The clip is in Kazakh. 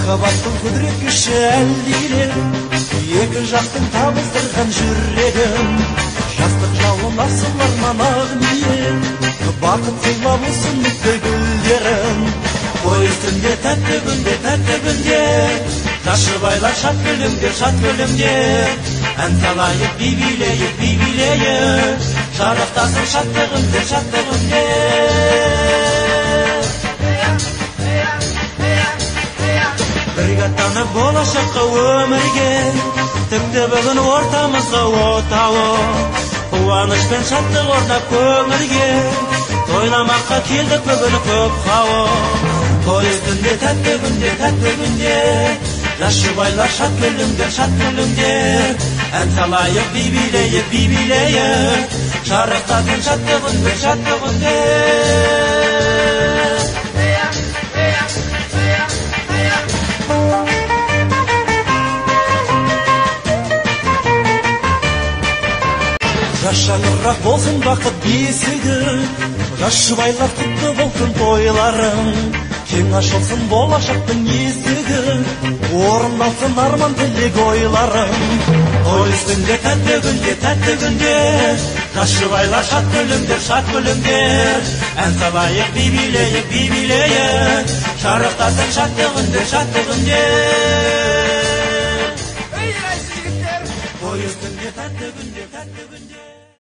махаббаттың құдірет күші әлдиле, екі жақтың табыстырған жүрегім, жастық жалын асыл арман ағыние, бақыт сыйлап мүкті гүлдерім. Поездінде тәтті күнде, Жашыбайлар шат күлімде, ән салайық би-билейік, шарықтасын шаттығымде. Бірге аттанып болашаққа өмірге, тіпті бүгін ортамызға отауы, қуаныш пен шаттық орнап көңілге, тойламаққа келдік бүгін көп хауы. Поездінде тәтті күнде, Жашыбайлар шат күлімде, ән салайық би-билейік, шарықтасын шаттығымде. Жашаңырақ болсын бақыт бесігі, Жашыбайлар құтты болсын тойларың, кең ашылсын болашақтың есігі, орындалсын арман тілек ойларың. Поездінде тәтті күнде, Жашыбайлар шат күлімдер, ән салайық би-билейік, шарықтасын шаттығымде. Поездінде тәтті күнде,